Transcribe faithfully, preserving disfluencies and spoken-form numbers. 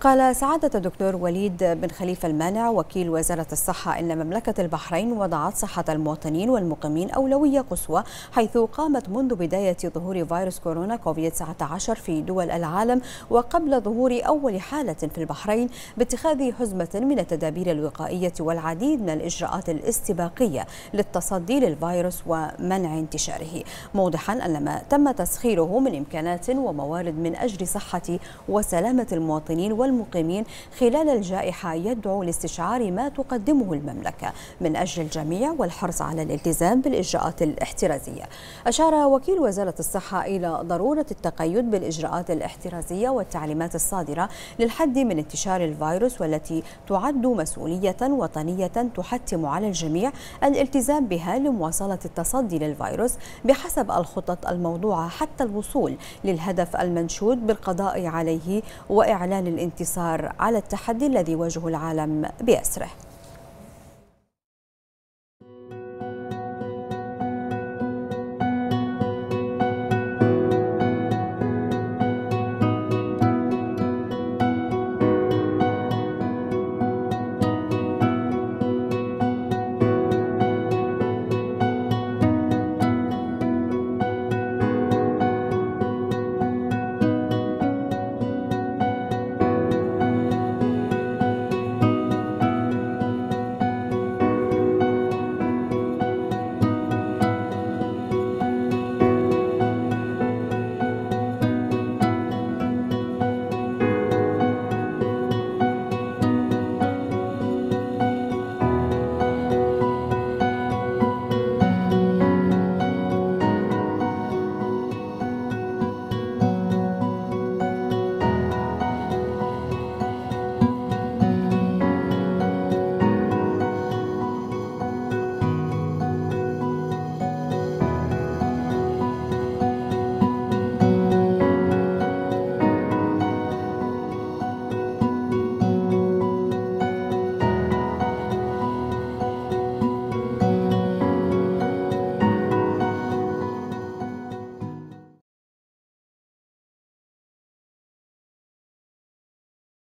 قال سعادة الدكتور وليد بن خليفة المانع وكيل وزارة الصحة إن مملكة البحرين وضعت صحة المواطنين والمقيمين أولوية قصوى، حيث قامت منذ بداية ظهور فيروس كورونا كوفيد تسعة عشر في دول العالم وقبل ظهور أول حالة في البحرين باتخاذ حزمة من التدابير الوقائية والعديد من الإجراءات الاستباقية للتصدي للفيروس ومنع انتشاره، موضحا أن ما تم تسخيره من إمكانات وموارد من أجل صحة وسلامة المواطنين والمقيمين خلال الجائحة يدعو لاستشعار ما تقدمه المملكة من أجل الجميع والحرص على الالتزام بالإجراءات الاحترازية. أشار وكيل وزارة الصحة إلى ضرورة التقيد بالإجراءات الاحترازية والتعليمات الصادرة للحد من انتشار الفيروس، والتي تعد مسؤولية وطنية تحتم على الجميع الالتزام بها لمواصلة التصدي للفيروس بحسب الخطط الموضوعة حتى الوصول للهدف المنشود بالقضاء عليه وإعلان الانتصار على التحدي الذي يواجه العالم بأسره.